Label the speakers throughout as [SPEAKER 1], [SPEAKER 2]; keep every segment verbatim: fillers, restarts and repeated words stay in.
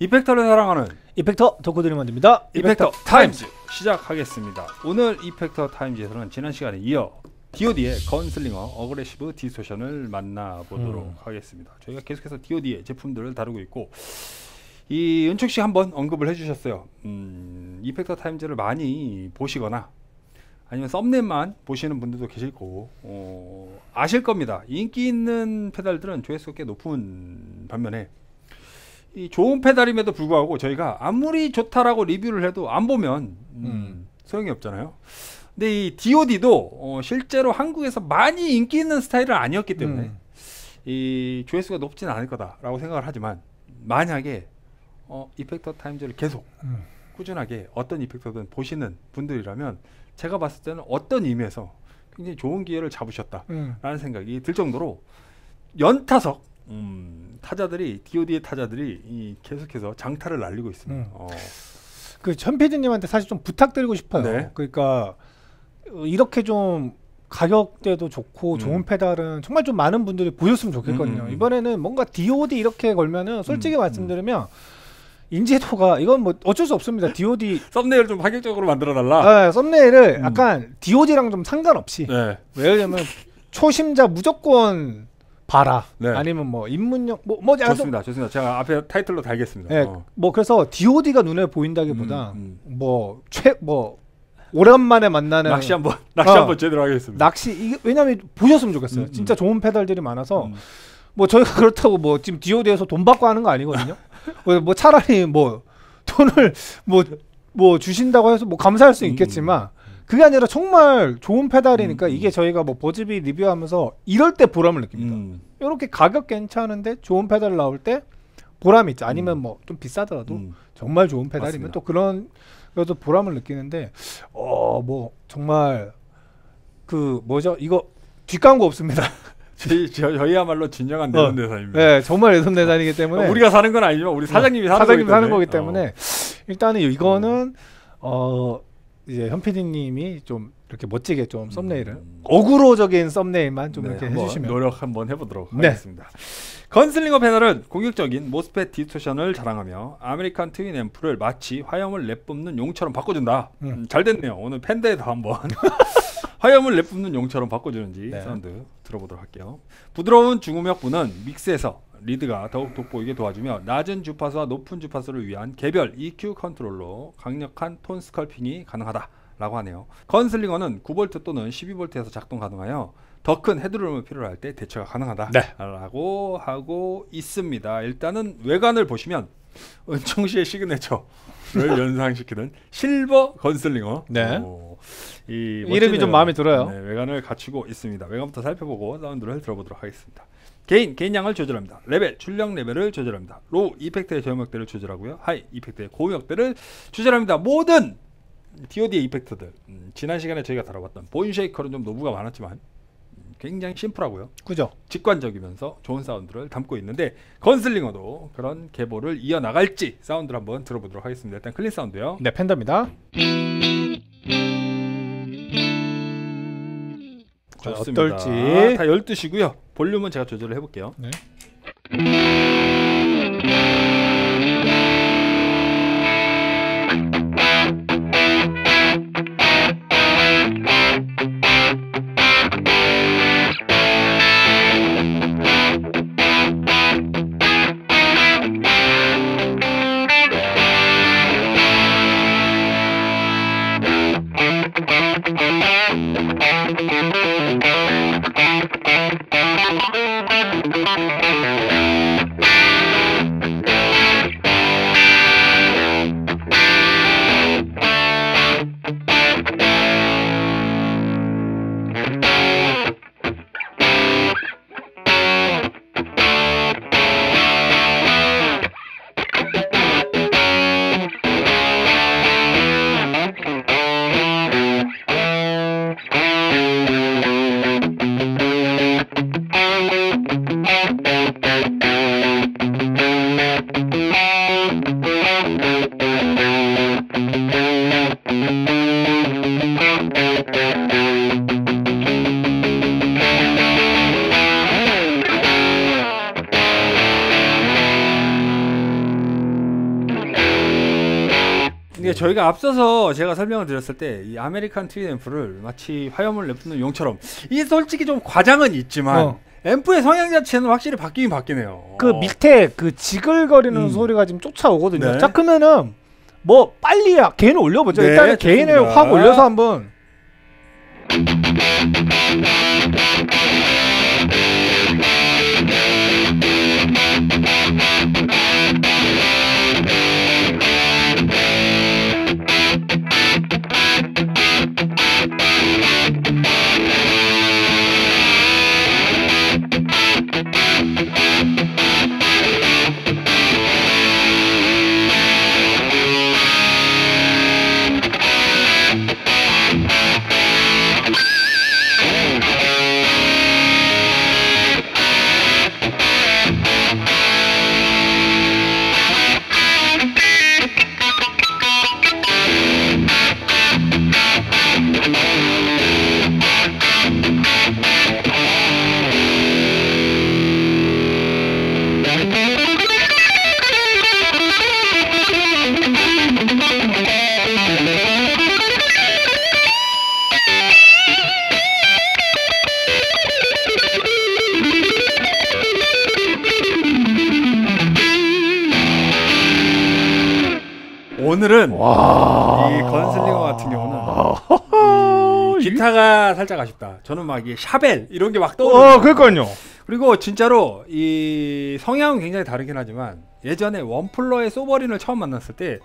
[SPEAKER 1] 이펙터를 사랑하는
[SPEAKER 2] 이펙터 덕후들이 만듭니다.
[SPEAKER 1] 이펙터, 이펙터 타임즈 시작하겠습니다. 오늘 이펙터 타임즈에서는 지난 시간에 이어 디오디의 건슬링어 어그레시브 디스토션을 만나보도록 음. 하겠습니다. 저희가 계속해서 디오디의 제품들을 다루고 있고, 이 은총 씨 한번 언급을 해주셨어요. 음, 이펙터 타임즈를 많이 보시거나 아니면 썸네일만 보시는 분들도 계실 거고, 어, 아실 겁니다. 인기 있는 페달들은 조회수가 꽤 높은 반면에 이 좋은 페달임에도 불구하고 저희가 아무리 좋다라고 리뷰를 해도 안 보면 음, 음. 소용이 없잖아요. 근데 이 디오디도 어, 실제로 한국에서 많이 인기 있는 스타일은 아니었기 때문에 음. 이 조회수가 높지는 않을 거다라고 생각을 하지만, 만약에 어, 이펙터 타임즈를 계속 음. 꾸준하게 어떤 이펙터든 보시는 분들이라면 제가 봤을 때는 어떤 의미에서 굉장히 좋은 기회를 잡으셨다라는 음. 생각이 들 정도로 연타석 음, 타자들이 디오디의 타자들이 이 계속해서 장타를 날리고 있습니다. 음. 어.
[SPEAKER 2] 그 천 피디님한테 사실 좀 부탁드리고 싶어요. 네. 그러니까 이렇게 좀 가격대도 좋고 음. 좋은 페달은 정말 좀 많은 분들이 보셨으면 좋겠거든요. 음, 음, 음. 이번에는 뭔가 디오디 이렇게 걸면은 솔직히 음, 말씀드리면 음. 인지도가 이건 뭐 어쩔 수 없습니다. 디오디
[SPEAKER 1] 썸네일을 좀 파격적으로 만들어 달라.
[SPEAKER 2] 네, 썸네일을 음. 약간 디오디랑 좀 상관없이.
[SPEAKER 1] 네.
[SPEAKER 2] 왜냐면 초심자 무조건 봐라. 네. 아니면 뭐 입문용 뭐, 뭐
[SPEAKER 1] 좋습니다. 좀, 좋습니다. 제가 앞에 타이틀로 달겠습니다.
[SPEAKER 2] 네, 어. 뭐 그래서 디오디가 눈에 보인다기보다 음, 음. 뭐 최 뭐 오랜만에 만나는
[SPEAKER 1] 낚시 한번 낚시 어, 한번 제대로 하겠습니다.
[SPEAKER 2] 낚시 이게 왜냐면 보셨으면 좋겠어요. 음, 진짜 음. 좋은 페달들이 많아서 음. 뭐 저희가 그렇다고 뭐 지금 디오디에서 돈 받고 하는 거 아니거든요. 뭐, 뭐 차라리 뭐 돈을 뭐 뭐 주신다고 해서 뭐 감사할 수 있겠지만. 음. 그게 아니라 정말 좋은 페달이니까 음, 음. 이게 저희가 뭐 버즈비 리뷰하면서 이럴 때 보람을 느낍니다. 음. 이렇게 가격 괜찮은데 좋은 페달 나올 때 보람이 있죠. 아니면 음. 뭐 좀 비싸더라도 음. 정말 좋은 페달이면 맞습니다. 또 그런 그래도 보람을 느끼는데 어 뭐 정말 그 뭐죠? 이거 뒷광고 없습니다.
[SPEAKER 1] 저희, 저희야말로 진정한 내돈내산입니다.
[SPEAKER 2] 어, 네, 정말 내돈내산이기 때문에
[SPEAKER 1] 우리가 사는 건 아니지만 우리 사장님이 사는,
[SPEAKER 2] 사장님이
[SPEAKER 1] 거기,
[SPEAKER 2] 사는
[SPEAKER 1] 때문에.
[SPEAKER 2] 거기 때문에 어. 일단은 이거는 어. 이제 현 피디님이 좀 이렇게 멋지게 좀 썸네일을 음. 어그로적인 썸네일만 좀 네, 이렇게 해주시면
[SPEAKER 1] 노력 한번 해보도록
[SPEAKER 2] 네.
[SPEAKER 1] 하겠습니다. 건슬링어 페달은 공격적인 모스펫 디스토션을 자랑하며 아메리칸 트윈 앰프를 마치 화염을 내뿜는 용처럼 바꿔준다. 음. 음, 잘 됐네요. 오늘 팬데에도 한번 화염을 내뿜는 용처럼 바꿔주는지 네. 사운드 들어보도록 할게요. 부드러운 중음역부는 믹스에서 리드가 더욱 돋보이게 도와주며 낮은 주파수와 높은 주파수를 위한 개별 이큐 컨트롤로 강력한 톤 스컬핑이 가능하다라고 하네요. 건슬링어는 구 볼트 또는 십이 볼트에서 작동 가능하여 더 큰 헤드룸을 필요로 할 때 대처가 가능하다라고 네. 하고 있습니다. 일단은 외관을 보시면 은총 씨의 시그네처를 연상시키는 실버 건슬링어.
[SPEAKER 2] 네.
[SPEAKER 1] 오, 이
[SPEAKER 2] 이름이 좀 마음에 들어요.
[SPEAKER 1] 네, 외관을 갖추고 있습니다. 외관부터 살펴보고 사운드를 들어보도록 하겠습니다. 게인, 게인량을 조절합니다. 레벨, 출력 레벨을 조절합니다. 로우, 이펙트의 저음역대를 조절하고요. 하이, 이펙트의 고음역대를 조절합니다. 모든 디오디의 이펙트들, 음, 지난 시간에 저희가 다뤄봤던 본쉐이커는 좀 노브가 많았지만 음, 굉장히 심플하고요.
[SPEAKER 2] 그죠?
[SPEAKER 1] 직관적이면서 좋은 사운드를 담고 있는데, 건슬링어도 그런 계보를 이어나갈지 사운드를 한번 들어보도록 하겠습니다. 일단 클린 사운드요.
[SPEAKER 2] 네, 팬더입니다.
[SPEAKER 1] 좋습니다.
[SPEAKER 2] 어떨지
[SPEAKER 1] 아, 다 열두 시고요. 볼륨은 제가 조절을 해볼게요.
[SPEAKER 2] 네.
[SPEAKER 1] 이게 저희가 앞서서 제가 설명을 드렸을 때 이 아메리칸 트윈 앰프를 마치 화염을 내뿜는 용처럼 이게 솔직히 좀 과장은 있지만
[SPEAKER 2] 어.
[SPEAKER 1] 앰프의 성향 자체는 확실히 바뀌긴 바뀌네요.
[SPEAKER 2] 그 밑에 그 지글거리는
[SPEAKER 1] 음.
[SPEAKER 2] 소리가 지금 쫓아오거든요.
[SPEAKER 1] 네.
[SPEAKER 2] 자 그러면은 뭐 빨리 개인 올려보죠.
[SPEAKER 1] 네,
[SPEAKER 2] 일단은 개인을
[SPEAKER 1] 좋습니다.
[SPEAKER 2] 확 올려서 한번.
[SPEAKER 1] 오늘은
[SPEAKER 2] 와.
[SPEAKER 1] 이 건슬링어 같은 경우는 이 기타가 살짝 아쉽다. 저는 막 이 샤벨 이런 게 막 떠오르고
[SPEAKER 2] 어, 그러니까요.
[SPEAKER 1] 그리고 진짜로 이 성향은 굉장히 다르긴 하지만 예전에 원플러의 소버린을 처음 만났을 때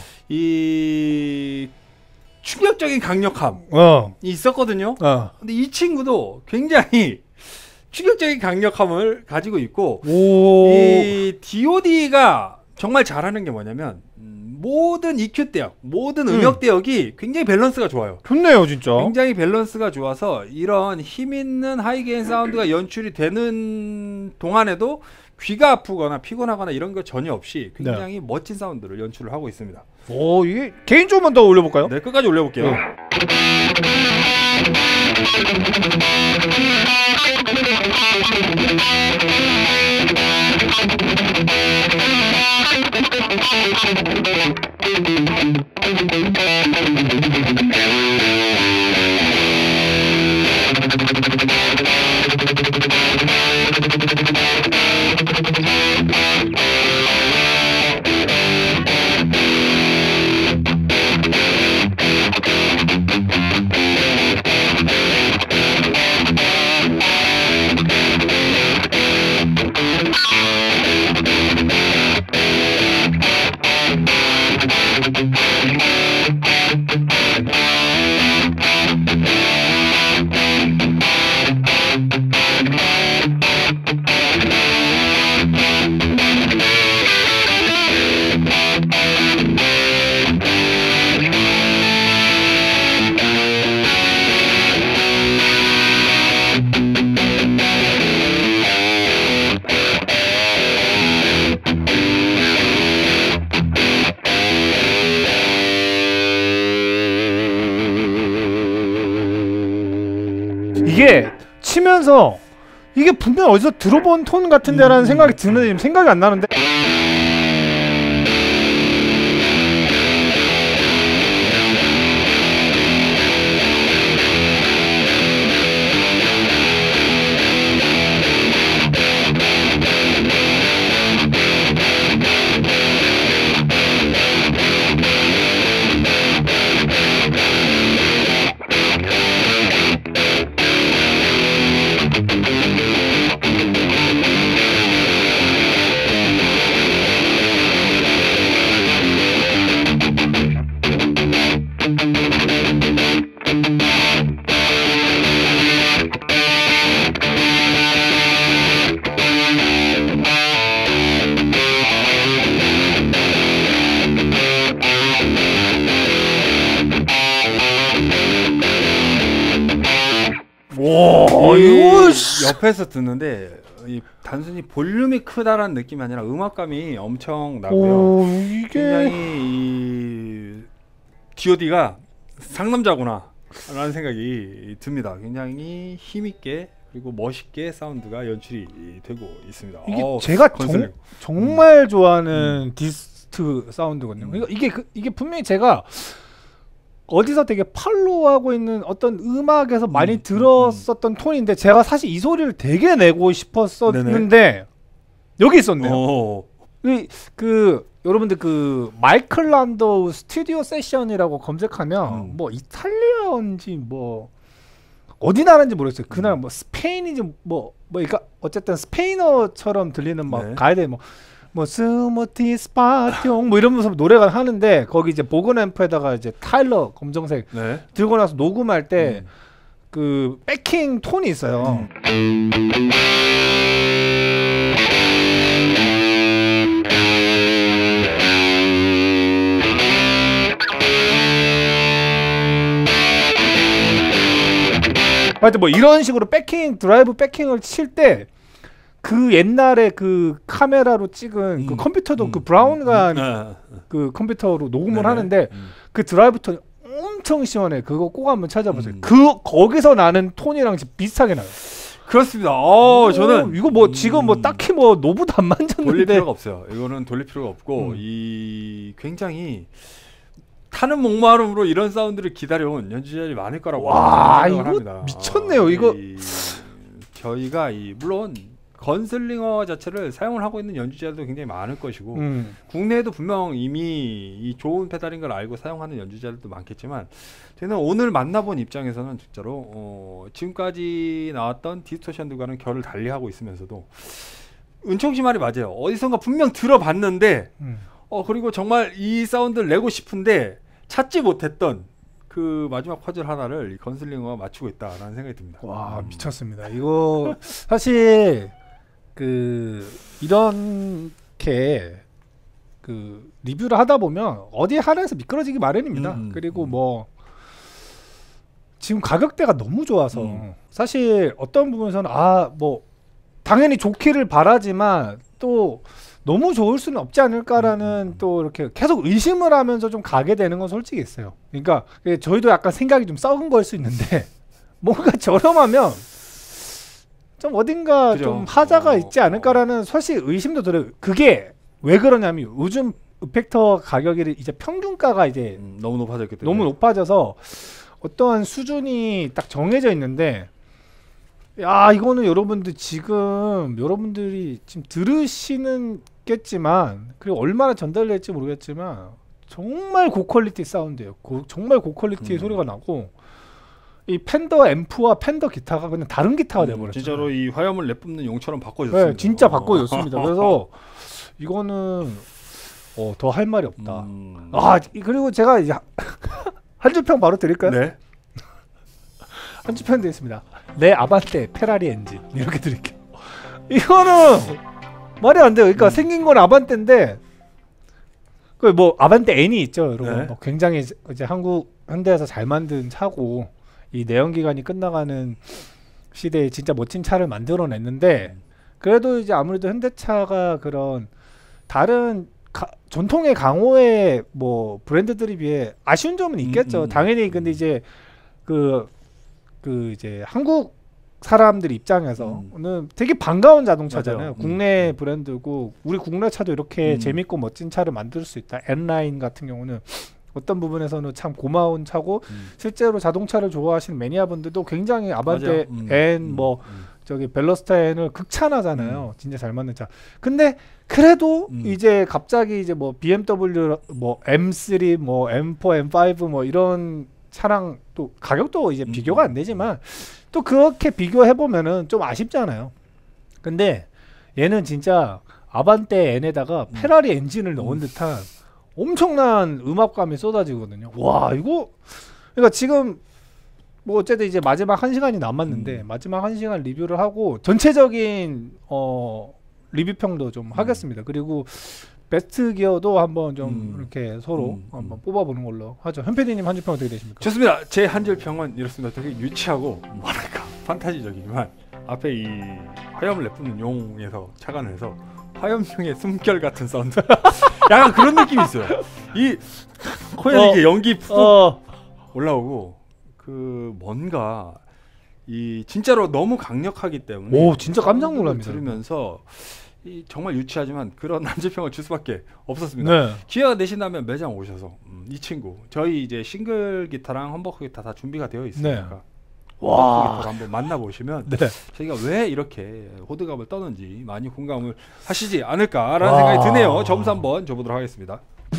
[SPEAKER 1] 이
[SPEAKER 2] 어.
[SPEAKER 1] 충격적인 강력함이
[SPEAKER 2] 어.
[SPEAKER 1] 있었거든요.
[SPEAKER 2] 어.
[SPEAKER 1] 근데 이 친구도 굉장히 충격적인 강력함을 가지고 있고
[SPEAKER 2] 오.
[SPEAKER 1] 이 디오디가 정말 잘하는 게 뭐냐면 음, 모든 이큐 대역, 모든 음역
[SPEAKER 2] 음.
[SPEAKER 1] 대역이 굉장히 밸런스가 좋아요.
[SPEAKER 2] 좋네요, 진짜.
[SPEAKER 1] 굉장히 밸런스가 좋아서 이런 힘 있는 하이게인 사운드가 연출이 되는 동안에도 귀가 아프거나 피곤하거나 이런 거 전혀 없이 굉장히 멋진 사운드를 연출을 하고 있습니다.
[SPEAKER 2] 오, 이게 개인 조금만 더 올려볼까요?
[SPEAKER 1] 네, 끝까지 올려볼게요.
[SPEAKER 2] 네. 이게 치면서 이게 분명 어디서 들어본 톤 같은데라는 생각이 드는데 지금 생각이 안 나는데. 와, 이거 씨.
[SPEAKER 1] 옆에서 듣는데 이 단순히 볼륨이 크다라는 느낌이 아니라 음악감이 엄청 나고요.
[SPEAKER 2] 오, 이게
[SPEAKER 1] 굉장히 이 디오디가 상남자구나 라는 생각이 듭니다. 굉장히 힘있게 그리고 멋있게 사운드가 연출이 되고 있습니다.
[SPEAKER 2] 이게
[SPEAKER 1] 어,
[SPEAKER 2] 제가
[SPEAKER 1] 건슬링.
[SPEAKER 2] 정, 정말 좋아하는
[SPEAKER 1] 음.
[SPEAKER 2] 디스트 사운드거든요.
[SPEAKER 1] 음.
[SPEAKER 2] 그러니까 이게 그, 이게 분명히 제가 어디서 되게 팔로우하고 있는 어떤 음악에서 많이
[SPEAKER 1] 음,
[SPEAKER 2] 들었었던 톤인데 제가 사실 이 소리를 되게 내고 싶었었는데
[SPEAKER 1] 네네.
[SPEAKER 2] 여기 있었네요.
[SPEAKER 1] 오.
[SPEAKER 2] 이, 그 여러분들 그 마이클 란도우 스튜디오 세션이라고 검색하면
[SPEAKER 1] 음.
[SPEAKER 2] 뭐 이탈리아인지 뭐 어디 나라인지 모르겠어요. 그날 뭐 스페인인지 뭐 뭐 그러니까 어쨌든 스페인어처럼 들리는 막
[SPEAKER 1] 네.
[SPEAKER 2] 가야 돼 뭐 뭐 스무티 스파티용 뭐 이러면서 노래가 하는데 거기 이제 보건 앰프에다가 이제 타일러 검정색
[SPEAKER 1] 네.
[SPEAKER 2] 들고 나서 녹음할 때
[SPEAKER 1] 음.
[SPEAKER 2] 그 백킹 톤이 있어요. 하여튼 뭐 이런 식으로 백킹 드라이브 백킹을 칠 때 그 옛날에 그 카메라로 찍은 그
[SPEAKER 1] 음.
[SPEAKER 2] 컴퓨터도
[SPEAKER 1] 음.
[SPEAKER 2] 그 브라운관
[SPEAKER 1] 아,
[SPEAKER 2] 그 컴퓨터로 녹음을
[SPEAKER 1] 네네.
[SPEAKER 2] 하는데
[SPEAKER 1] 음.
[SPEAKER 2] 그 드라이브 톤이 엄청 시원해. 그거 꼭 한번 찾아보세요.
[SPEAKER 1] 음.
[SPEAKER 2] 그 거기서 나는 톤이랑 진짜 비슷하게 나요.
[SPEAKER 1] 그렇습니다. 어,
[SPEAKER 2] 오,
[SPEAKER 1] 저는
[SPEAKER 2] 이거 뭐
[SPEAKER 1] 음,
[SPEAKER 2] 지금 뭐 딱히 뭐 노브도 안
[SPEAKER 1] 돌릴
[SPEAKER 2] 만졌는데
[SPEAKER 1] 필요가 없어요. 이거는 돌릴 필요가 없고
[SPEAKER 2] 음.
[SPEAKER 1] 이 굉장히 타는 목마름으로 이런 사운드를 기다려온 연주자들이 많을 거라고
[SPEAKER 2] 와,
[SPEAKER 1] 생각을
[SPEAKER 2] 이거
[SPEAKER 1] 합니다.
[SPEAKER 2] 미쳤네요,
[SPEAKER 1] 어,
[SPEAKER 2] 이거.
[SPEAKER 1] 이, 저희가 이 물론 건슬링어 자체를 사용을 하고 있는 연주자들도 굉장히 많을 것이고
[SPEAKER 2] 음.
[SPEAKER 1] 국내에도 분명 이미 이 좋은 페달인 걸 알고 사용하는 연주자들도 많겠지만 저는 오늘 만나본 입장에서는 진짜로 어, 지금까지 나왔던 디스토션들과는 결을 달리하고 있으면서도 은총 씨 말이 맞아요. 어디선가 분명 들어봤는데
[SPEAKER 2] 음.
[SPEAKER 1] 어 그리고 정말 이 사운드를 내고 싶은데 찾지 못했던 그 마지막 퍼즐 하나를 이 건슬링어가 맞추고 있다라는 생각이 듭니다.
[SPEAKER 2] 와
[SPEAKER 1] 음.
[SPEAKER 2] 미쳤습니다. 이거 사실 그 이렇게 그 리뷰를 하다 보면 어디 하나에서 미끄러지기 마련입니다.
[SPEAKER 1] 음,
[SPEAKER 2] 그리고
[SPEAKER 1] 음.
[SPEAKER 2] 뭐 지금 가격대가 너무 좋아서
[SPEAKER 1] 음.
[SPEAKER 2] 사실 어떤 부분에서는 아 뭐 당연히 좋기를 바라지만 또 너무 좋을 수는 없지 않을까라는
[SPEAKER 1] 음.
[SPEAKER 2] 또 이렇게 계속 의심을 하면서 좀 가게 되는 건 솔직히 있어요. 그러니까 저희도 약간 생각이 좀 썩은 걸 수 있는데 뭔가 저렴하면 좀 어딘가
[SPEAKER 1] 그죠.
[SPEAKER 2] 좀 하자가
[SPEAKER 1] 어,
[SPEAKER 2] 있지 않을까라는 사실 의심도 들어요. 그게 왜 그러냐면 요즘 이펙터 가격이 이제 평균가가 이제
[SPEAKER 1] 음, 너무 높아졌기 때문에
[SPEAKER 2] 너무 높아져서 어떠한 수준이 딱 정해져 있는데 야 이거는 여러분들 지금 여러분들이 지금 들으시는겠지만 그리고 얼마나 전달될지 모르겠지만 정말 고퀄리티 사운드예요. 고, 정말 고퀄리티의
[SPEAKER 1] 음.
[SPEAKER 2] 소리가 나고 이 팬더 앰프와 팬더 기타가 그냥 다른 기타가
[SPEAKER 1] 음,
[SPEAKER 2] 돼버렸어요.
[SPEAKER 1] 진짜로 이 화염을 내뿜는 용처럼 바꿔줬습니다.
[SPEAKER 2] 네, 진짜
[SPEAKER 1] 어.
[SPEAKER 2] 바꿔줬습니다. 그래서 이거는 어, 더 할 말이 없다.
[SPEAKER 1] 음.
[SPEAKER 2] 아 이- 그리고 제가 이제 한 줄 평 바로 드릴까요?
[SPEAKER 1] 네.
[SPEAKER 2] 한 줄 평 드리겠습니다. 내 아반떼 페라리 엔진 이렇게 드릴게요. 이거는 말이 안 돼요. 그러니까
[SPEAKER 1] 음.
[SPEAKER 2] 생긴 건 아반떼인데 그 뭐 아반떼 N이 있죠, 여러분.
[SPEAKER 1] 네.
[SPEAKER 2] 뭐 굉장히 이제- 이제 한국 현대에서 잘 만든 차고 이 내연기관이 끝나가는 시대에 진짜 멋진 차를 만들어냈는데 그래도 이제 아무래도 현대차가 그런 다른 가, 전통의 강호의 뭐 브랜드들에 비해 아쉬운 점은 있겠죠.
[SPEAKER 1] 음, 음.
[SPEAKER 2] 당연히 근데 이제 그, 그 이제 한국 사람들 입장에서는 되게 반가운 자동차잖아요.
[SPEAKER 1] 맞아요.
[SPEAKER 2] 국내
[SPEAKER 1] 음.
[SPEAKER 2] 브랜드고 우리 국내 차도 이렇게
[SPEAKER 1] 음.
[SPEAKER 2] 재밌고 멋진 차를 만들 수 있다. N라인 같은 경우는 어떤 부분에서는 참 고마운 차고
[SPEAKER 1] 음.
[SPEAKER 2] 실제로 자동차를 좋아하시는 매니아분들도 굉장히 아반떼
[SPEAKER 1] 맞아요. 음.
[SPEAKER 2] N
[SPEAKER 1] 음.
[SPEAKER 2] 뭐
[SPEAKER 1] 음.
[SPEAKER 2] 저기 벨러스타 N을 극찬하잖아요. 진짜 잘 맞는 차. 근데 그래도
[SPEAKER 1] 음.
[SPEAKER 2] 이제 갑자기 이제 뭐 비엠더블유 뭐 엠 쓰리 뭐 엠 포 엠 파이브 뭐 이런 차랑 또 가격도 이제
[SPEAKER 1] 음.
[SPEAKER 2] 비교가 안 되지만 또 그렇게 비교해 보면은 좀 아쉽잖아요. 근데 얘는 진짜 아반떼 N에다가
[SPEAKER 1] 음.
[SPEAKER 2] 페라리 엔진을 넣은
[SPEAKER 1] 음.
[SPEAKER 2] 듯한 엄청난 음악감이 쏟아지거든요. 와 이거 그러니까 지금 뭐 어쨌든 이제 마지막 한 시간이 남았는데
[SPEAKER 1] 음.
[SPEAKER 2] 마지막 한 시간 리뷰를 하고 전체적인 어 리뷰평도 좀
[SPEAKER 1] 음.
[SPEAKER 2] 하겠습니다. 그리고 베스트 기어도 한번 좀
[SPEAKER 1] 음.
[SPEAKER 2] 이렇게 서로
[SPEAKER 1] 음.
[SPEAKER 2] 한번 뽑아보는 걸로 하죠. 현 피디님 한 줄 평 어떻게 되십니까?
[SPEAKER 1] 좋습니다. 제 한 줄 평은 이렇습니다. 되게 유치하고 뭐랄까 판타지적이지만 앞에 이 화염을 내뿜는 용에서 착안해서 화염용의 숨결 같은 사운드 약간 그런 느낌이 있어요. 이 코에
[SPEAKER 2] 어.
[SPEAKER 1] 이게 연기 푹
[SPEAKER 2] 어,
[SPEAKER 1] 올라오고 그 뭔가 이 진짜로 너무 강력하기 때문에
[SPEAKER 2] 오, 진짜 깜짝 놀랍니다.
[SPEAKER 1] 들으면서 이 정말 유치하지만 그런 남제평을 줄 수밖에 없었습니다.
[SPEAKER 2] 네.
[SPEAKER 1] 기회가 되신다면 매장 오셔서 음, 이 친구 저희 이제 싱글 기타랑 험버크 기타 다 준비가 되어 있으니까
[SPEAKER 2] 네.
[SPEAKER 1] 와 기타를 한번 만나보시면
[SPEAKER 2] 네.
[SPEAKER 1] 저희가 왜 이렇게 호드갑을 떠는지 많이 공감을 하시지 않을까라는
[SPEAKER 2] 와.
[SPEAKER 1] 생각이 드네요. 점수 한번 줘보도록 하겠습니다.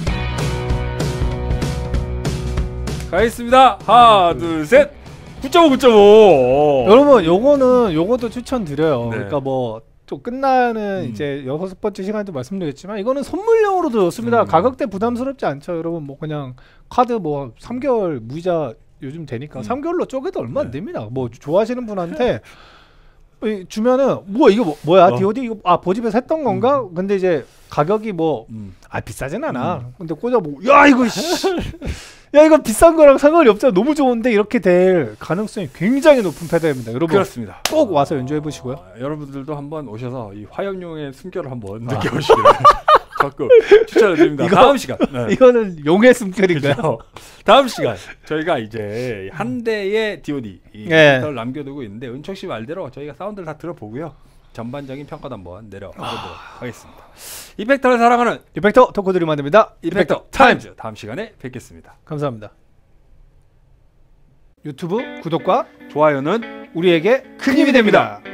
[SPEAKER 1] 가겠습니다. 하나 둘 셋 구 점 오 구 점 오.
[SPEAKER 2] 여러분 요거는 요것도 추천드려요.
[SPEAKER 1] 네.
[SPEAKER 2] 그러니까 뭐 또 끝나는
[SPEAKER 1] 음.
[SPEAKER 2] 이제 여섯 번째 시간에도 말씀드렸지만 이거는 선물용으로도 좋습니다.
[SPEAKER 1] 음.
[SPEAKER 2] 가격대 부담스럽지 않죠. 여러분 뭐 그냥 카드 뭐 삼 개월 무이자 요즘 되니까
[SPEAKER 1] 음.
[SPEAKER 2] 삼 개월로 쪼개도 얼마 안
[SPEAKER 1] 네.
[SPEAKER 2] 됩니다. 뭐 좋아하시는 분한테 이 주면은 뭐 이거 뭐, 뭐야
[SPEAKER 1] 어.
[SPEAKER 2] 디오디 이거 아 보집에서 했던 건가? 근데 이제 가격이 뭐
[SPEAKER 1] 음.
[SPEAKER 2] 아 비싸진 않아. 근데 꽂아보고 야 이거 씨. 야 이거 비싼 거랑 상관이 없잖아. 너무 좋은데 이렇게 될 가능성이 굉장히 높은 페달입니다. 여러분
[SPEAKER 1] 그렇습니다.
[SPEAKER 2] 꼭 와서 연주해 보시고요.
[SPEAKER 1] 아, 여러분들도 한번 오셔서 이 화염용의 숨결을 한번 느껴보시기를 적극 추천을 드립니다.
[SPEAKER 2] 이거-
[SPEAKER 1] 다음 시간. 네.
[SPEAKER 2] 이거는 용의 숨결인가요?
[SPEAKER 1] 그렇죠. 다음 시간 저희가 이제 한 대의 디오디 이
[SPEAKER 2] 네.
[SPEAKER 1] 를 남겨두고 있는데 은총 씨 말대로 저희가 사운드를 다 들어보고요. 전반적인 평가도 한번 내려보도록 하겠습니다. 이펙터를 사랑하는
[SPEAKER 2] 이펙터 덕후들이 만듭니다.
[SPEAKER 1] 이펙터 타임즈 다음 시간에 뵙겠습니다.
[SPEAKER 2] 감사합니다. 유튜브 구독과
[SPEAKER 1] 좋아요는
[SPEAKER 2] 우리에게 큰 힘이 됩니다.